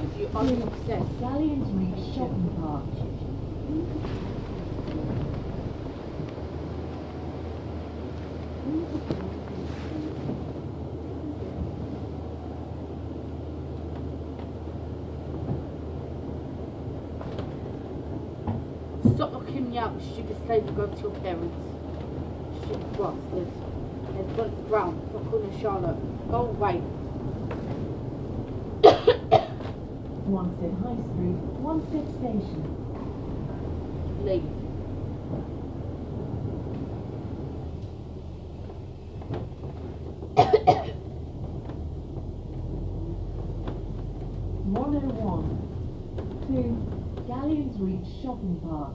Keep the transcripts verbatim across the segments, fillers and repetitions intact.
you are obsessed. Galleons Reach Shopping Park. Stop looking me out, you stupid slave, and go to your parents. Stupid bastard. They've got the ground. Stop calling Charlotte. Go away. Wanstead High Street, Wanstead Station. Leave. one oh one. two. Galleons Reach Shopping Park.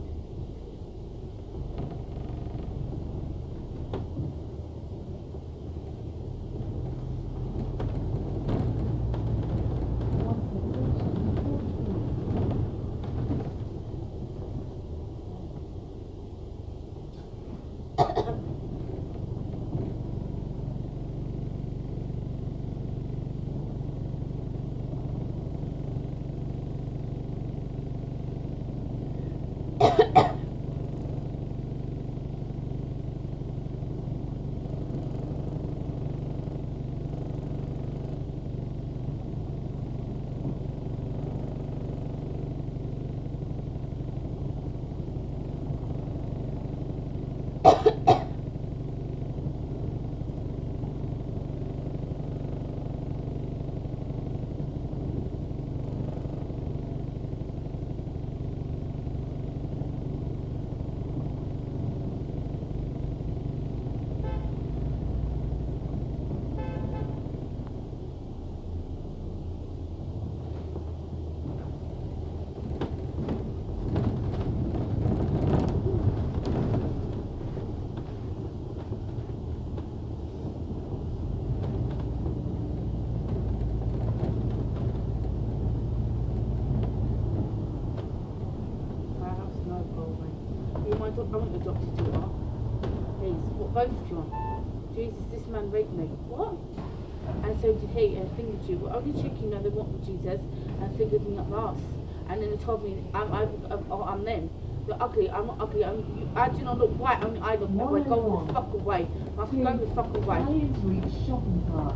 I want the doctor to what? Please, what both do you want? Jesus, this man raped me. What? And so did he, and fingered you. Well, only chick you know they want Jesus, and fingered me up the arse. And then they told me I'm I'm, I'm, oh, I'm them. They're ugly. I'm not ugly. I'm, you, I do not look white. Only I look that way. Go the fuck away. I can go the fuck away. Galleons Reach Shopping Park.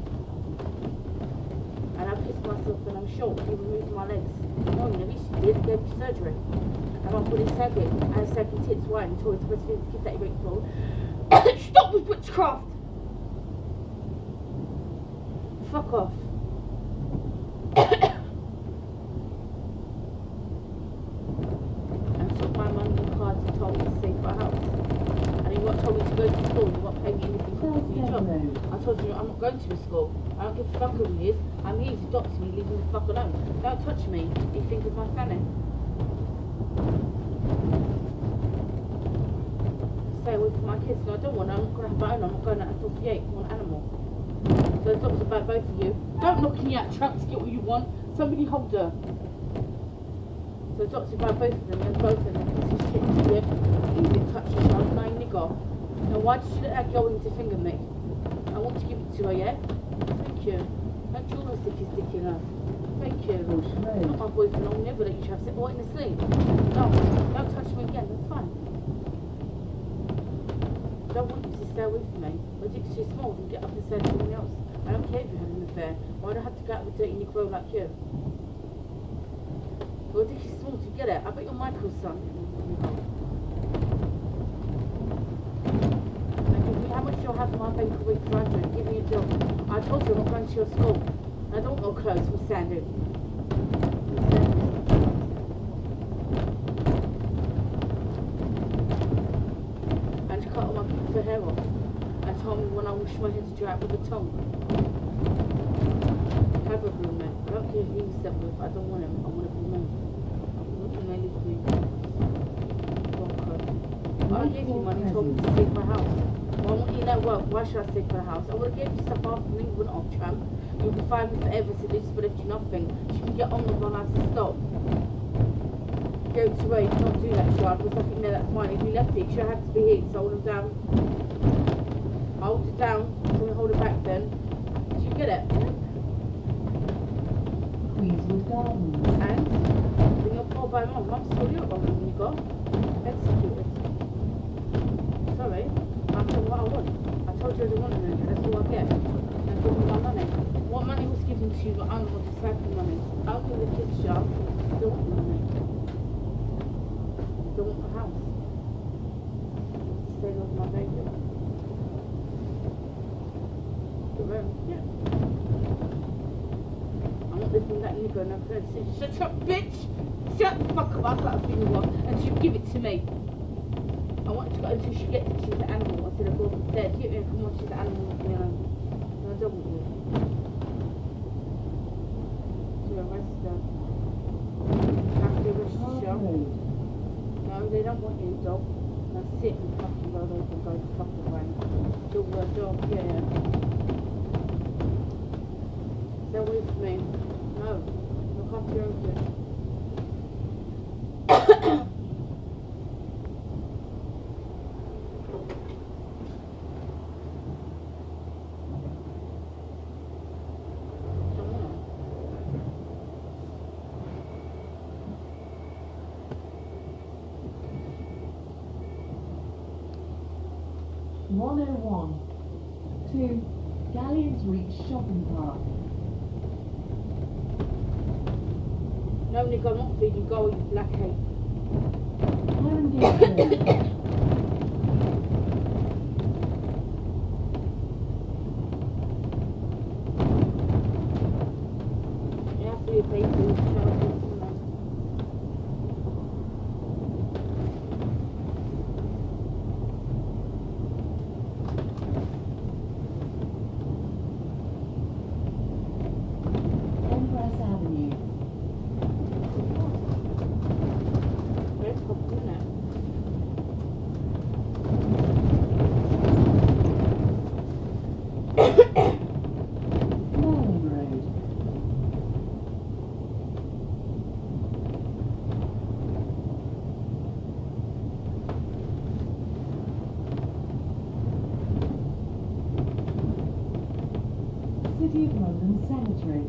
And I pissed myself when I'm short. He removed my legs. No, you know, he did. He gave me surgery. And I'm putting second. And second tits wide and toys for the kids that he raped for. Stop with witchcraft! Fuck off. And took my mum in the car to told me to stay for a house. And he what told me to go to school. He won't pay me anything for the job. I told you I'm not going to the school. I don't give a fuck who he is. I'm here to adopt me, leave me the fuck alone. Don't touch me. You think of my family. Stay away from my kids. No, I don't want. I'm not going to have my own. I'm not going out until forty-eight. I want an animal. So it's not about both of you. Don't knock me out trunk to get what you want. Somebody hold her. So it's not about both of them. And both of them. This is shit. Yeah. You didn't touch her, child. No, nigger. Now why did you let that girl in to finger me? I want to give it to her, yeah? Thank you. Don't you want to stick his dick in her? Thank you. Not my boyfriend. I'll never let you have sex. What, in the sleep? No. Don't touch me again. That's fine. I don't want you to stay away from me. My dick's too small to get up and say to someone else. I don't care if you have an affair. Why do I have to go out with a dirty Negro like you? Your dick is small to get it. I bet you're Michael's son. How much you'll have in my bank a week for I do? Give me a job. I told you I'm not going to your school. I don't want no clothes from Sandy. And she cut all my beautiful hair off. And told me when I wash my hair to dry it with a tongue. Have a roommate. I don't care who you slept with. I don't want him. I want a roommate. I want him to live with me. I gave you money, told me to take my house. Well, I want you to work. Why should I stay for the house? I would have gave you stuff after me, you wouldn't have tramp. You'll be fine with forever, so this would have you nothing. She can get on with my life and stop. Go to where you can't do that, child, because I think no, that's mine. If you left it, she'll have to be here, so hold it down. Hold it down, so we hold it back then. Do you get it? Queenswood Gardens. And when you're poor by mum, mum's still your mum when you go. Executed. Sorry, I told what I want. I told you I didn't want it, and that's all I get. And give me my money. What money was given to you, but I don't want to save the money. I'll give the kids job. Don't want the money. Don't want the house. Stay with my baby. The room, yeah. I'm not listening to that nigga and I'm going to say, shut up, bitch! Shut the fuck up, I've got a finger one, and she'll give it to me. I want to go until she gets it, she's an animal, instead of going dead. Get me, come on, she's an animal, you know. No, I don't want you. So arrest her. Have to arrest the show. No, they don't want you, dog. Now sit and fucking roll over and go the fuck away. Dog, uh, dog, yeah. Stay away from me. No, look after your own kid. one oh one to Galleons Reach Shopping Park. No, nigga, I'm not feeding. Go, you black hate. Haringey. You have to be a baby. Empress Avenue. Where's Popuna? Merlin Road. City of London Cemetery.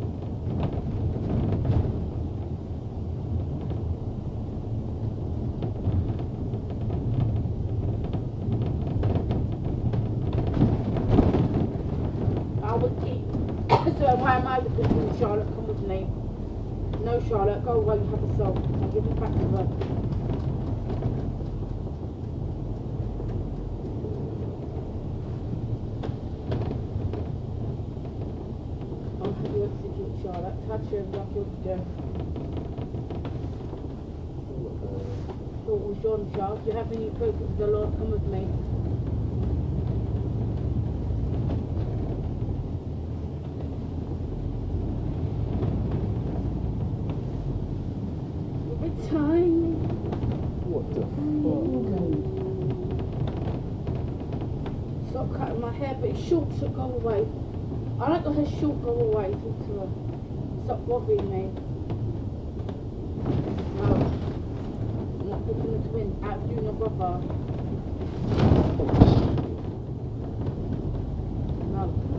I would keep. So why am I with this new Charlotte? Come with me. No, Charlotte, go away. You have a soul. I'll give it back to her. I'll have you execute Charlotte. Touch her like you're dead. Thought was John, Charles. Do you have any proof of the Lord? Come with me. Time. What the fuck? Stop cutting my hair, but it's short, so go away. I like the hair short, go away. Talk to her. Stop bothering me. No. I'm not picking the twin. Out of you and your brother. No.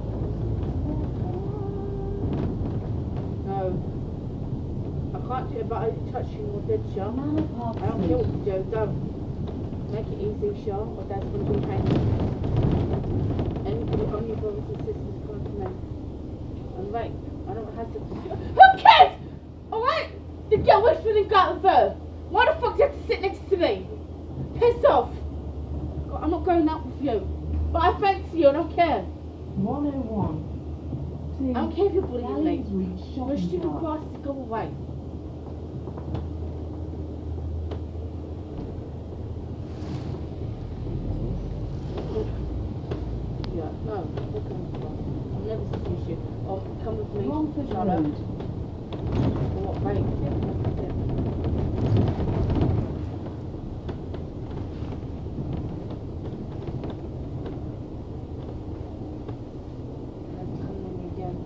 No. I can't do it, but I touch you more dead, Shaw. Manor Park I don't care what Station. you do, don't. Make it easy, Shaw, or Dad's going to be pain. Anybody, only brothers and sisters come to me. And right, I don't have to. Who cares? Alright? The girl was feeling out of her. Why the fuck do you have to sit next to me? Piss off. God, I'm not going out with you. But I fancy you, I don't care. one oh one to I don't care if you're bullying me. Galleons Reach You're a Shopping stupid Park. bastard, go away. Yeah, no, look on the phone. I'll never seduce you. Oh, come with me, Romford Charlotte. Road. For what, right? Yeah, yeah. And then come with me again.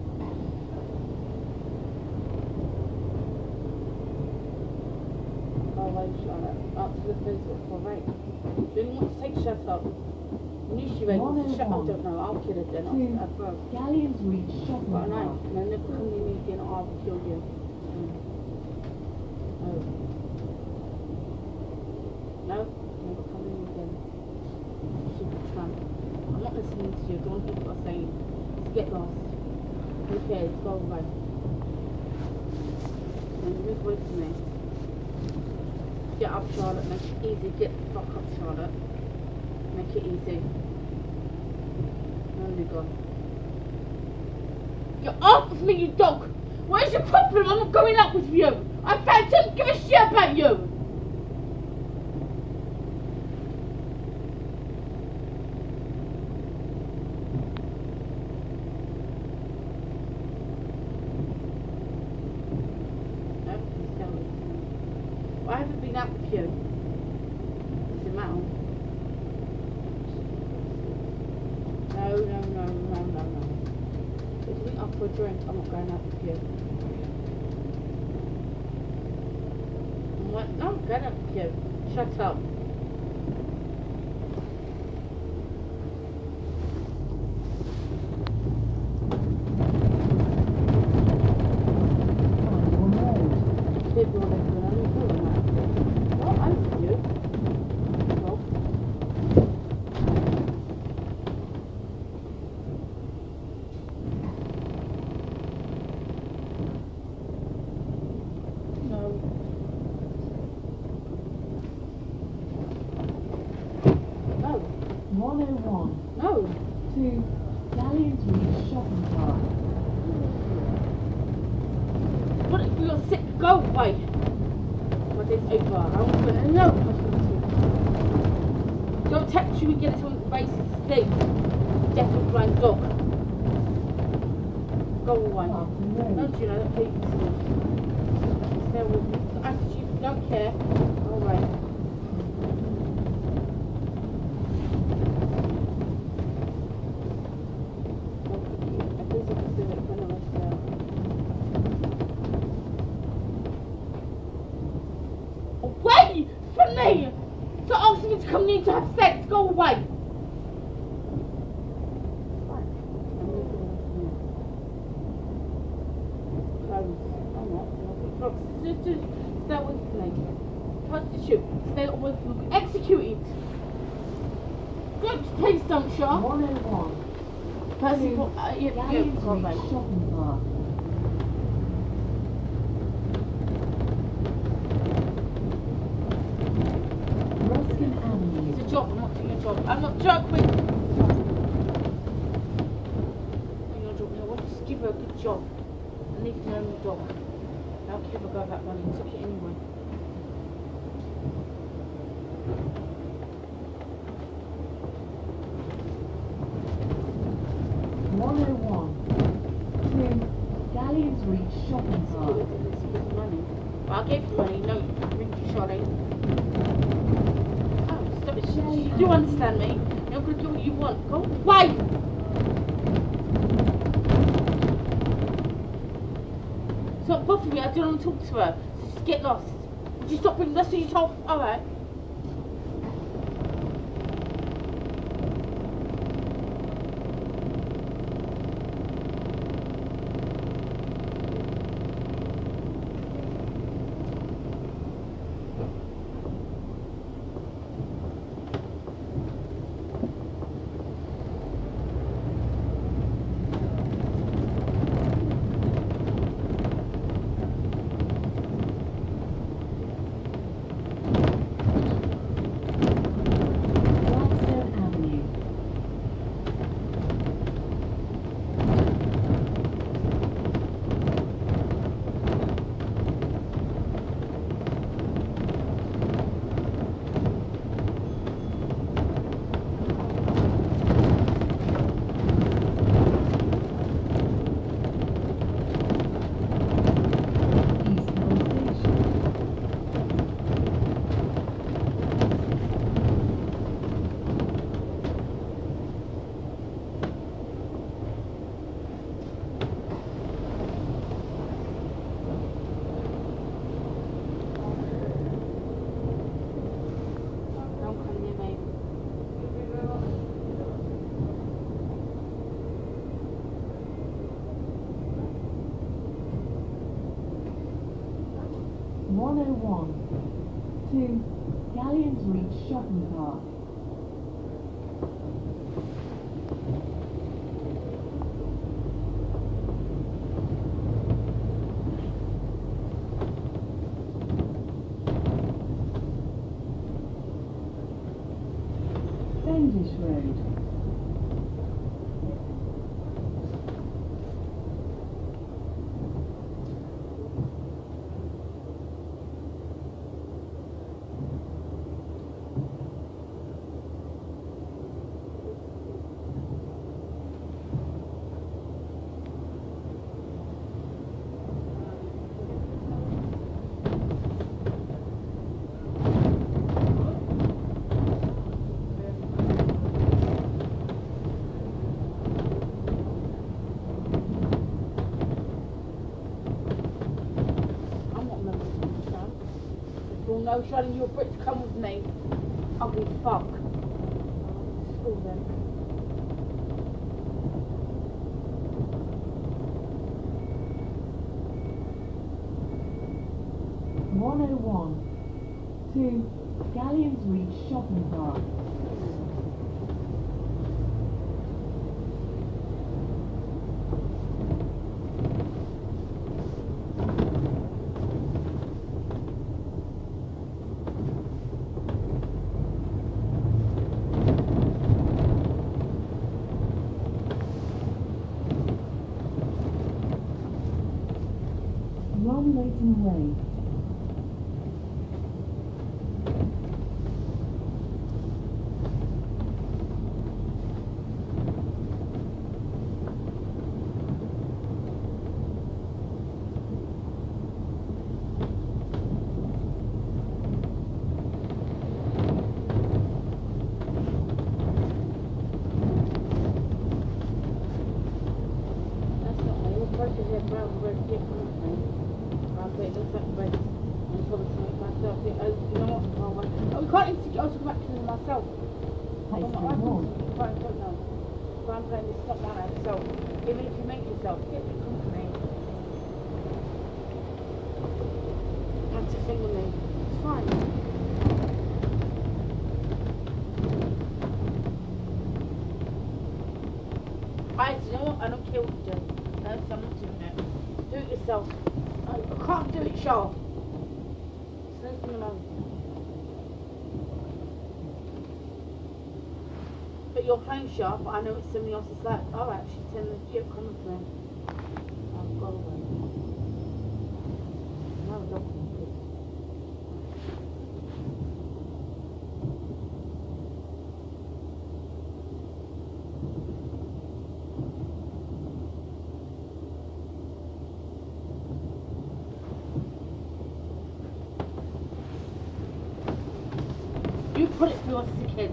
Go away, Charlotte. Up to the place for right. Do you want to take shut up? You knew she went to shut up, don't know. I'll kill her then. Two. I'll, I'll, Galleons Reach Shopping Got a Park. knife, and then never come near me again or I will kill you. Mm. you. Don't want to hear what I'm saying. Just get lost. Who cares? Go away. And move away from me. Get up, Charlotte. Make it easy. Get the fuck up, Charlotte. Make it easy. There we go. You're off with me, you dog! What is your problem? I'm not going out with you! I don't give a shit about you! I haven't been out with you. What's the matter? No, no, no, no, no, no. If we up for a drink, I'm not going out with you. What? No, I'm going out with you. Shut up. People are living on your phone, man. Well, I'm with you. Well. No. No. one oh one. No. To Galleons Reach Shopping Park. What if you're sick? Go away. But it's over. I don't want to know. Don't text you and get it on the basis thing. Deaf and blind dog. Go away. Don't you know that people see? Stay with me. Attitude, don't care. Alright. Away from me! So ask me to come in to have sex. Go away. Just, just stay away from me. Prostitute. Stay away from me. Execute it. Don't, please don't, Shaw. one oh one. Percy, uh, yeah, yeah, Galleons go away. Reach Shopping Park. Ruskin Avenue. It's a job. I'm not doing a job. I'm not joking. Doing your job. I want to just give her a good job. I need to know my dog. I don't care if I got that money. Took it anyway. one oh one. To Galleons Reach Shopping Park. It's good money. But I gave you money. No, ring you, Charlie. Oh, stop it. You, you do understand me. You're going to do what you want. Go away! Stop bothering me. I don't want to talk to her. So just get lost. Would you stop bringing that's what you told? Alright. Gladstone Avenue. Eastbourne Station. Don't come near me. one oh one. To Galleons Reach Shopping Park. Cavendish Road. No, Shani, you're Brit to come with me. Ugly fuck. School then. one oh one to Galleons Reach Shopping Park. Ron Leighton Way. That's not me. You're supposed to have brown bread different from me. But it looks like bread. I'm probably to make myself. Yeah, uh, you know what? Oh, well, oh, you can't even I'll talk back to them myself. I'm not Pastry Lawn. right, don't know. So I'm playing this not one out. So even if you make yourself, get the company. Have to finger me. It's fine. I, you know what? I don't care what you do. No, I'm not doing it. Do it yourself. I, I can't do it sharp. So leave me alone. But you're playing sharp, but I know it's somebody else's like, alright, she's telling the yeah, come with me. I'll go away. No, don't. You put it through us as a kid.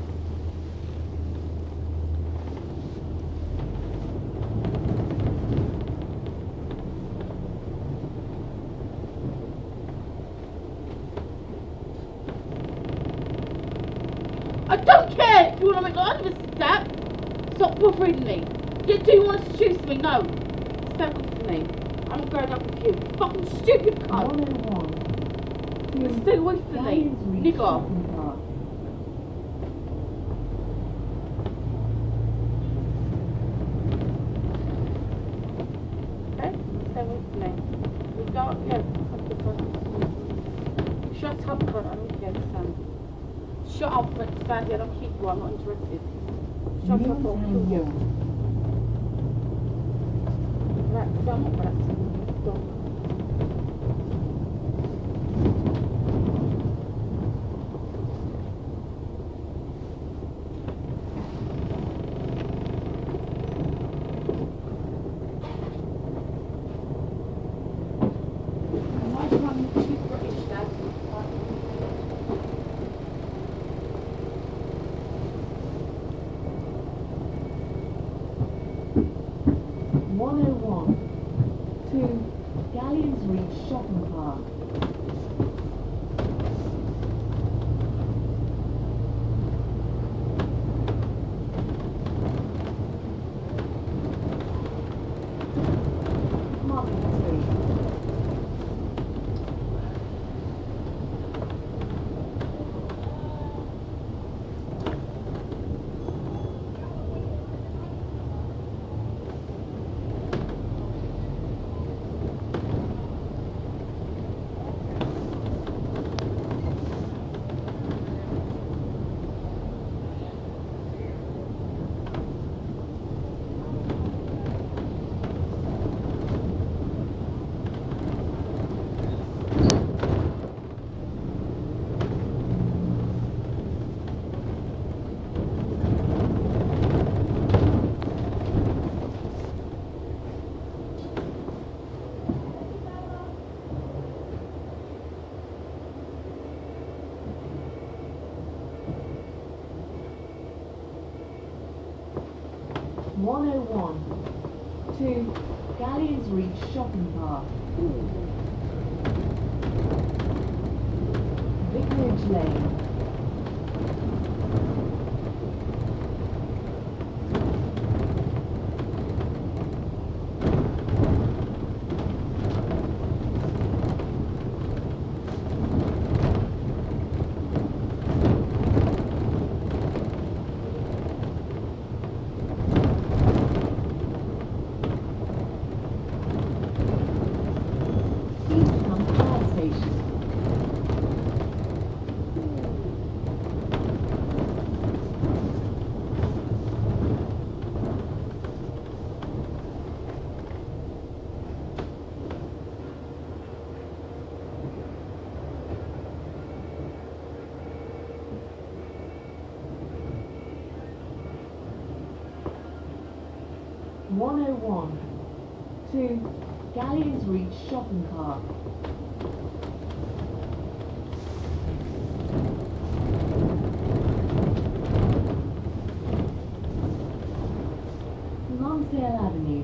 I don't care if you want to make the other step. Stop bothering me. Yeah, do you want to seduce me? No. Step with me. I'm not going up with you. Fucking stupid cunt. one oh one to Stay away from me, Galleons Reach nigger. Shopping Park. Okay? Stay away from me. We go up here. Shut up, cunt. I don't care. Stand. Shut up, but stand here. I don't keep you. I'm not interested. Shut up or I'll kill you. Right, so I'm not relaxing. Don't. one oh one to one oh one to Galleons Reach Shopping Park. Vicarage Lane. Easttown Fire Station. one oh one to Galleons Reach Shopping Park. Lonsdale Avenue.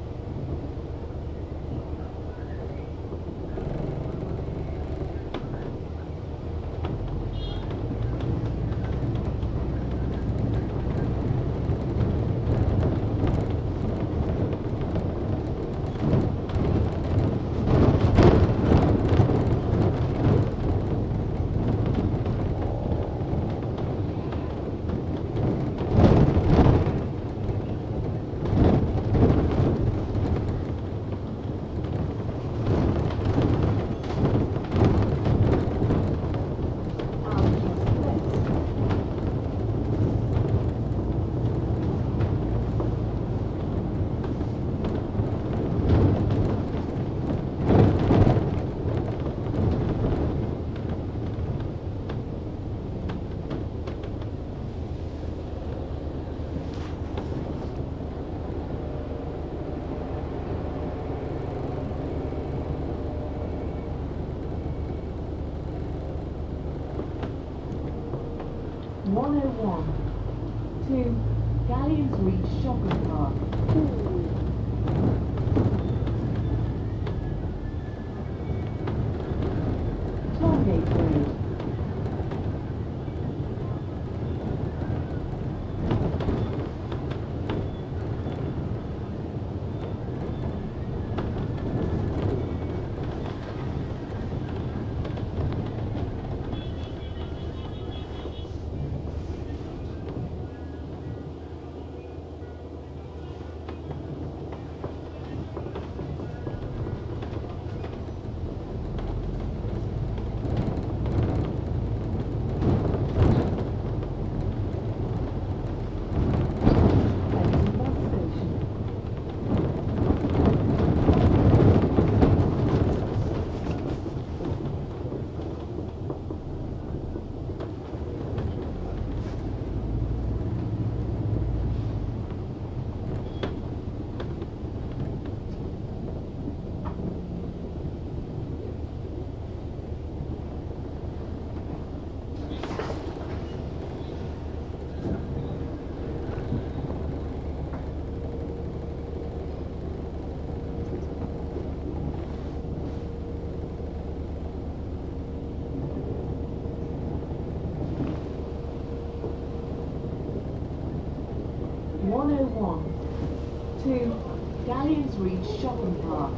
one oh one to Galleons Reach Shopping Park. Tollgate Road. Exeter Bus Station. one oh one to Galleons Reach Shopping Park.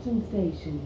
Western Station.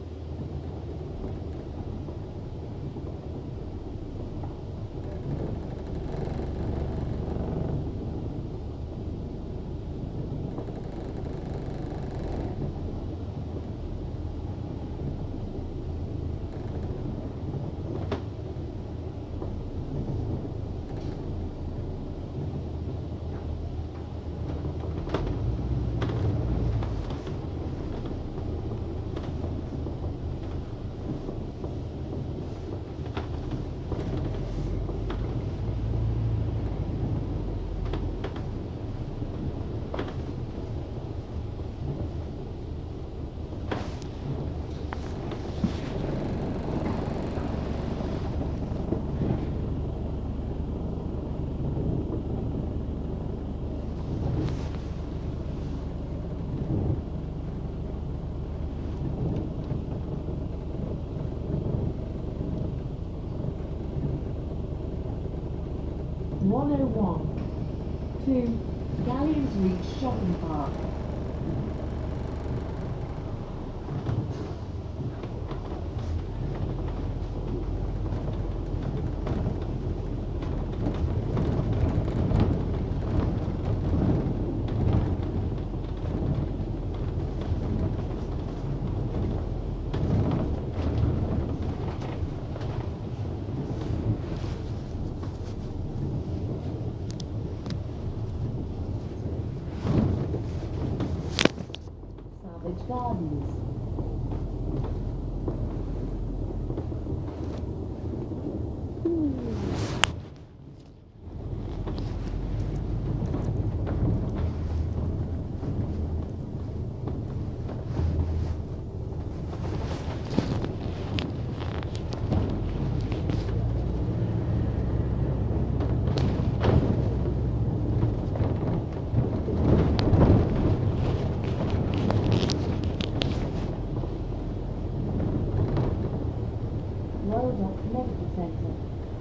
one oh one to Galleons Reach Shopping Park. Savage Gardens. Royal Docks Medical Centre.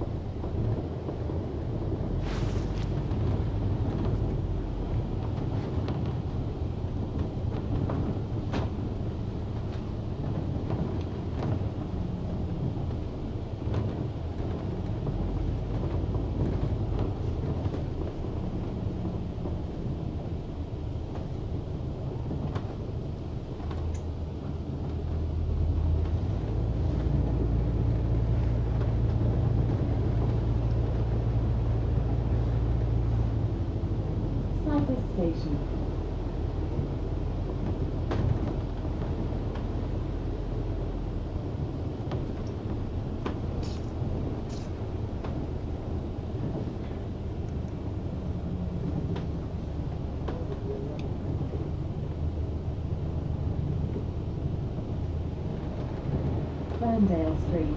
Cyprus Station. Ferndale Street.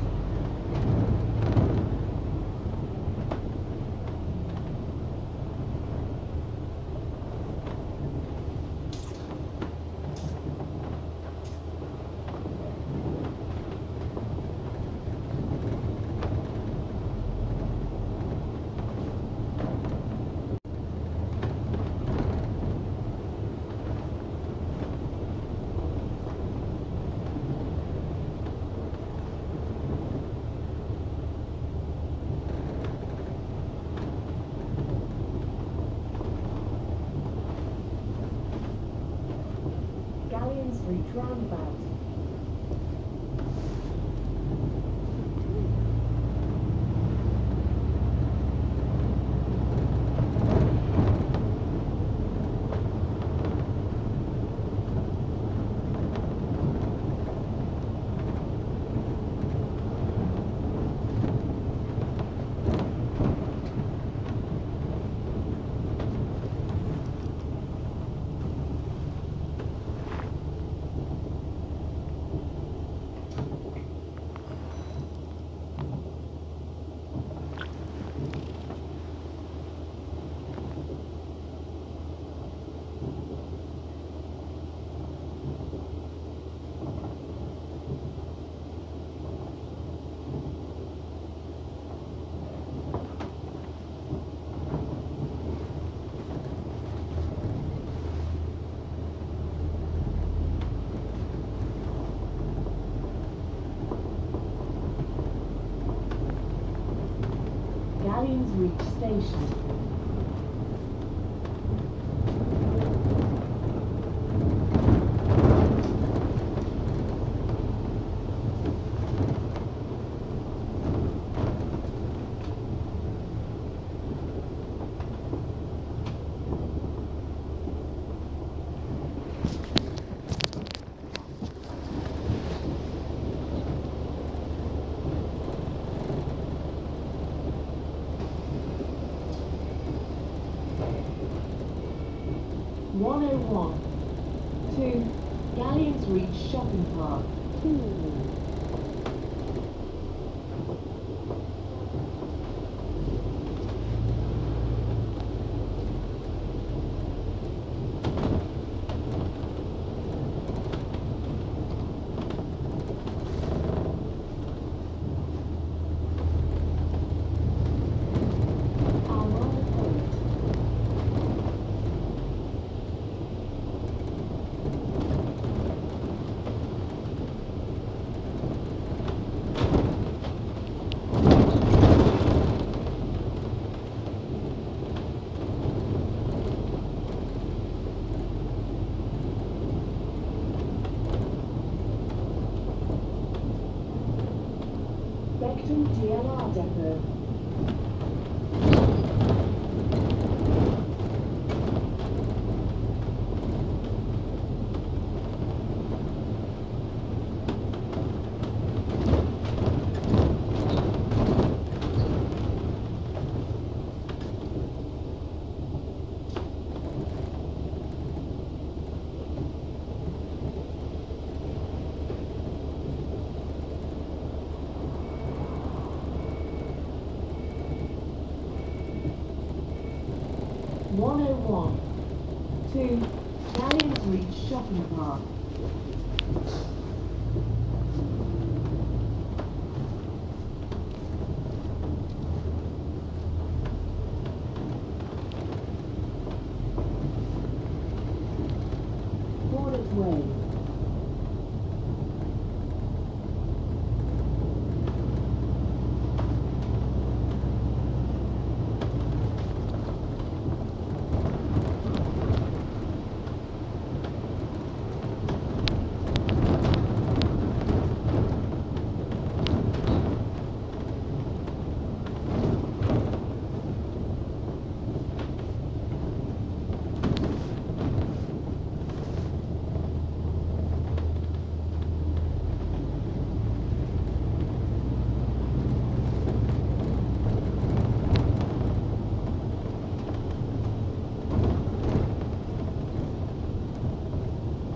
Galleons Reach Roundabout. Galleons Reach Station. one oh one to Galleons Reach Shopping Park. Beckton G L R Depot. one oh one to Galleons Reach Shopping Park. Corners Way.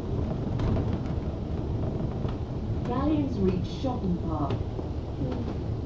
Galleons Reach Shopping Park.